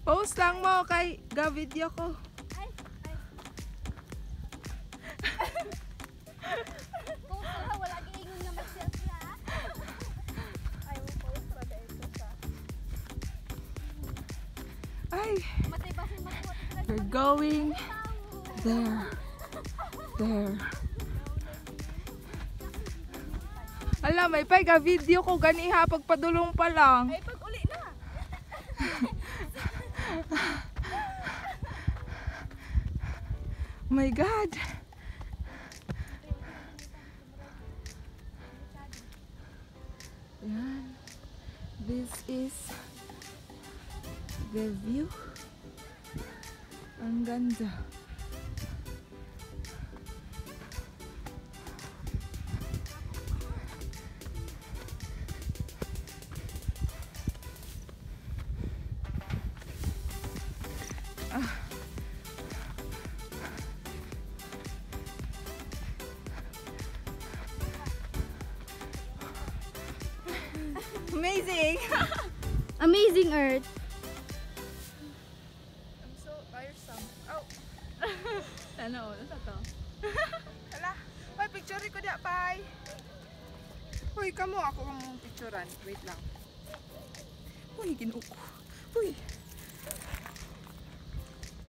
Post lang mo kay ga-video ko. Ay. Post na wala giingon nga mag-selfie ha. Ay mo post ra dai ko sa. Ay, Matay ba si makuha tigran. we're going there. There. Ala, may pay ga-video ko ganiha pagpadulong pa lang. Ay pag uli na. Oh my God. Yan. This is the view. Ang ganda. Amazing! Amazing Earth. I'm so tiresome. Oh! Ano sa to? Hala! Hoy, picture ko diya, bye! Hoy, kamo ako mong picturean. Wait lang. Hoy, ginuko. Hoy!